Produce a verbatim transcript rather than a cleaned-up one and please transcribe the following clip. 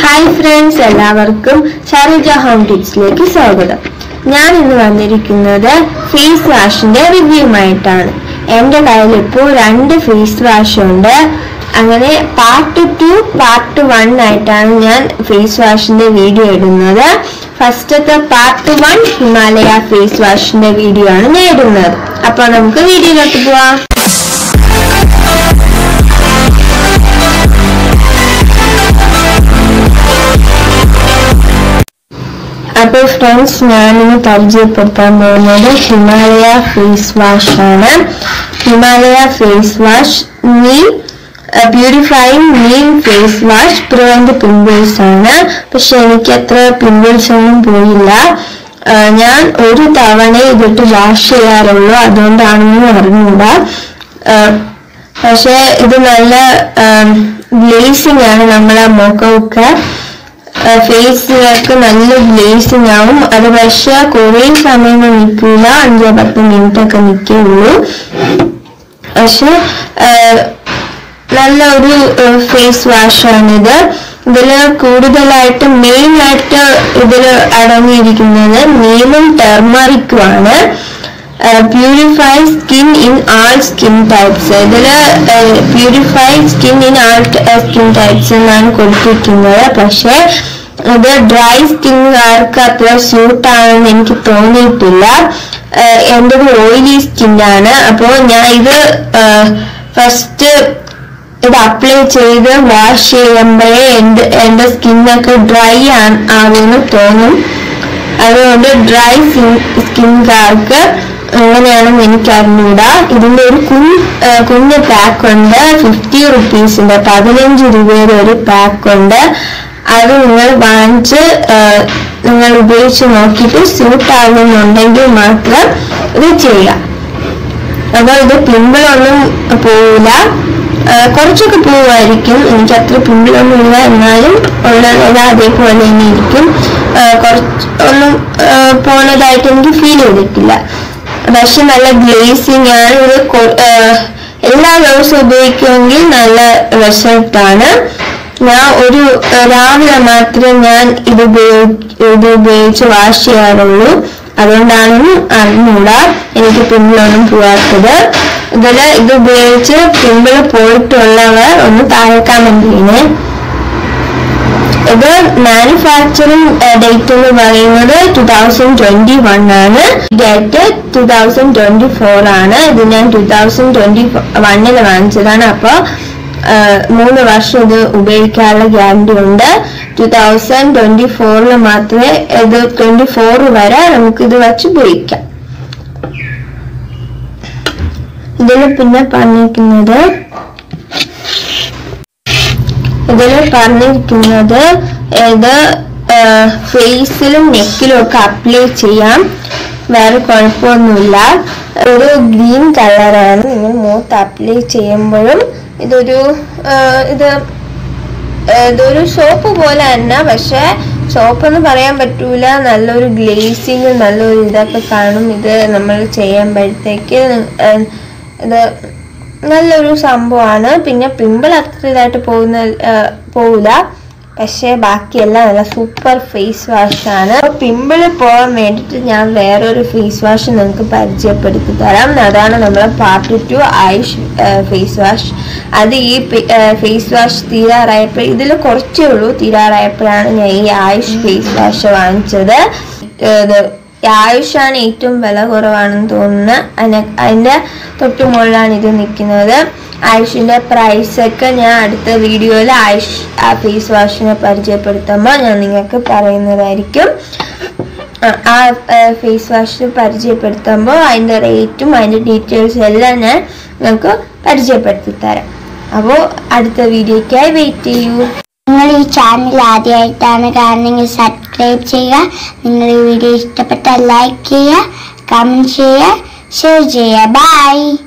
Hi friends, എല്ലാവർക്കും Sharija home ടിപ്സിലേക്ക് സ്വാഗതം. ഞാൻ ഇന്ന് വന്നിരിക്കുന്നത് ഫേസ് വാഷിന്റെ റിവ്യൂ ആയിട്ടാണ്. എൻ്റെ കയ്യിൽ ഇപ്പോൾ രണ്ട് ഫേസ് വാഷ് ഉണ്ട്. അങ്ങനെ പാർട്ട് ടു പാർട്ട് വൺ ആയിട്ടാണ് ഞാൻ ഫേസ് വാഷിന്റെ വീഡിയോ ഇടുന്നത്. ഫസ്റ്റത്തെ പാർട്ട് വൺ ഹിമാലയ ഫേസ് വാഷിന്റെ വീഡിയോ ആണ് ഞാൻ ഇടുന്നത്. അപ്പോൾ നമുക്ക് വീഡിയോയിലോട്ട് പോവാം. അപ്പോൾ ഫ്രണ്ട്സ്, ഞാനിന്ന് പരിചയപ്പെടുത്താൻ പോകുന്നത് ഹിമാലയ ഫേസ് വാഷ് ആണ്. Himalaya face wash neem purifying neem face wash prevent pimples ആണ്. പക്ഷെ എനിക്ക് അത്ര പിമ്പിൾസ് ഒന്നും പോയില്ല. ഞാൻ ഒരു തവണ ഇതിട്ട് വാഷ് ചെയ്യാറുള്ളൂ, അതുകൊണ്ടാണെന്ന് അറിഞ്ഞൂടാ. പക്ഷെ ഇത് നല്ല ഗ്ലേസിംഗ് ആണ്. നമ്മളെ മുഖമൊക്കെ ഫേസിലേക്ക് നല്ല ഗ്ലേസിംഗ് ആവും. അത് പക്ഷെ കുറേ സമയം നിൽക്കില്ല, അഞ്ചോ പത്ത് മിനിറ്റ് ഒക്കെ നിൽക്കുള്ളൂ. പക്ഷെ നല്ല ഒരു ഫേസ് വാഷാണിത്. ഇതില് കൂടുതലായിട്ട് മെയിൻ ആയിട്ട് ഇതില് അടങ്ങിയിരിക്കുന്നത് നീമും ടെർമറിക്കും ആണ്. Purify skin in all skin types. ഇതില് purify skin in all skin types എന്നാണ് കൊടുത്തിരിക്കുന്നത്. പക്ഷെ ഇത് ഡ്രൈ സ്കിന്നുകാർക്ക് അത്ര സ്യൂട്ട് ആണെന്ന് എനിക്ക് തോന്നിയിട്ടില്ല. എൻ്റെ ഒരു ഓയിലി സ്കിന്നാണ്. അപ്പോൾ ഞാൻ ഇത് ഫസ്റ്റ് ഇത് അപ്ലൈ ചെയ്ത് വാഷ് ചെയ്യുമ്പോഴേ എൻ്റെ എൻ്റെ സ്കിന്നൊക്കെ ഡ്രൈ ആവുമെന്ന് തോന്നും. അതുകൊണ്ട് ഡ്രൈ സ്കിൻകാർക്ക് അങ്ങനെയാണെന്ന് എനിക്ക് അറിഞ്ഞൂടാ. ഇതിന്റെ ഒരു കുഞ്ഞ് കുഞ്ഞ് പാക്ക് ഉണ്ട്, ഫിഫ്റ്റി റുപ്പീസിന്റെ പതിനഞ്ച് രൂപയുടെ ഒരു പാക്ക് ഉണ്ട്. അത് നിങ്ങൾ വാങ്ങിച്ച് നിങ്ങൾ ഉപയോഗിച്ച് നോക്കിയിട്ട് സ്യൂട്ട് ആകുന്നുണ്ടെങ്കിൽ മാത്രം ഇത് ചെയ്യാം. അപ്പോൾ ഇത് പിമ്പിളൊന്നും പോവില്ല, കുറച്ചൊക്കെ പോവായിരിക്കും. എനിക്ക് അത്ര പിമ്പിളൊന്നും ഇല്ല, എന്നാലും ഉള്ളത് അതേപോലെ തന്നെ ഇരിക്കും. കുറച്ച് ഒന്നും പോണതായിട്ട് എനിക്ക് ഫീൽ ചെയ്തിട്ടില്ല. പക്ഷെ നല്ല ഗ്ലേസിംഗ് ആണ്. ഇത് എല്ലാ ദിവസവും ഉപയോഗിക്കുമെങ്കിൽ നല്ല റിസൾട്ടാണ്. ഞാൻ ഒരു രാവിലെ മാത്രമേ ഞാൻ ഇത് ഉപയോഗി ഇത് ഉപയോഗിച്ച് വാഷ് ചെയ്യാറുള്ളൂ. അതുകൊണ്ടാണ് അറിഞ്ഞൂടാ എനിക്ക് പിമ്പിളൊന്നും പോവാത്തത്. ഇതില് ഇത് ഉപയോഗിച്ച് പിമ്പിള് പോയിട്ടുള്ളവർ ഒന്ന് താഴെ കമന്റ് ചെയ്യണേ. ഇത് മാനുഫാക്ചറിങ് ഡേറ്റ് എന്ന് പറയുന്നത് ടു തൗസൻഡ് ട്വന്റി വൺ ആണ്. Date two thousand twenty four ആണ്. ഇത് ഞാൻ ടു തൗസൻഡ് ട്വന്റി വണ്ണിൽ വാങ്ങിച്ചതാണ്. അപ്പൊ മൂന്ന് വർഷം ഇത് ഉപയോഗിക്കാനുള്ള ഗ്യാരണ്ടി ഉണ്ട്. ടു തൗസൻഡ് ട്വന്റി ഫോറിൽ മാത്രമേ ഇത് ട്വന്റി ഫോർ വരെ നമുക്ക് ഇത് വെച്ച് ഉപയോഗിക്കാം. ഇതിൽ പിന്നെ പറഞ്ഞിരിക്കുന്നത് ഇതിൽ പറഞ്ഞിരിക്കുന്നത് ഇത് ഫേസിലും നെക്കിലും ഒക്കെ അപ്ലൈ ചെയ്യാം, വേറെ കുഴപ്പമൊന്നുമില്ല. ഒരു ഗ്രീൻ കളറാണ്. നിങ്ങൾ മുഖത്ത് അപ്ലൈ ചെയ്യുമ്പോഴും ഇതൊരു ഇത് ഇതൊരു സോപ്പ് പോലെ തന്നെ, പക്ഷെ സോപ്പൊന്നും പറയാൻ പറ്റൂല. നല്ലൊരു ഗ്ലേസിങ് നല്ലൊരു ഇതൊക്കെ കാണും ഇത് നമ്മൾ ചെയ്യുമ്പോഴത്തേക്ക്. ഇത് നല്ലൊരു സംഭവമാണ്. പിന്നെ പിമ്പിൾ അത്ര ഇതായിട്ട് പോകുന്ന പോവില്ല, പക്ഷെ ബാക്കിയെല്ലാം നല്ല സൂപ്പർ ഫേസ് വാഷാണ്. പിമ്പിള് പോകാൻ വേണ്ടിയിട്ട് ഞാൻ വേറൊരു ഫേസ് വാഷ് നിങ്ങൾക്ക് പരിചയപ്പെടുത്തി തരാം. അതാണ് നമ്മളെ part two Ayush face wash. അത് ഈ ഫേസ് വാഷ് തീരാറായപ്പോൾ, ഇതിൽ കുറച്ചേ ഉള്ളൂ, തീരാറായപ്പോഴാണ് ഞാൻ ഈ ആയുഷ് ഫേസ് വാഷ് വാങ്ങിച്ചത്. ആയുഷാണ് ഏറ്റവും വില കുറവാണെന്ന് തോന്നുന്നത്. അതിന് അതിൻ്റെ തൊട്ട് മുകളിലാണ് ഇത് നിൽക്കുന്നത്. ആയുഷിൻ്റെ പ്രൈസൊക്കെ ഞാൻ അടുത്ത വീഡിയോയിൽ ആയുഷ് ആ ഫേസ് വാഷിനെ പരിചയപ്പെടുത്തുമ്പോൾ ഞാൻ നിങ്ങൾക്ക് പറയുന്നതായിരിക്കും. ആ ഫേസ് വാഷ് പരിചയപ്പെടുത്തുമ്പോൾ അതിൻ്റെ റേറ്റും അതിൻ്റെ ഡീറ്റെയിൽസും എല്ലാം ഞാൻ നിങ്ങൾക്ക് പരിചയപ്പെടുത്തി തരാം. അപ്പോൾ അടുത്ത വീഡിയോയ്ക്കായി വെയിറ്റ് ചെയ്യൂ. നിങ്ങൾ ഈ ചാനൽ ആദ്യമായിട്ടാണ് കാണുന്നതെങ്കിൽ സബ്സ്ക്രൈബ് ചെയ്യുക. നിങ്ങൾ ഈ വീഡിയോ ഇഷ്ടപ്പെട്ടാൽ ലൈക്ക് ചെയ്യുക, കമൻറ്റ് ചെയ്യുക, ഷെയർ ചെയ്യുക. ബൈ.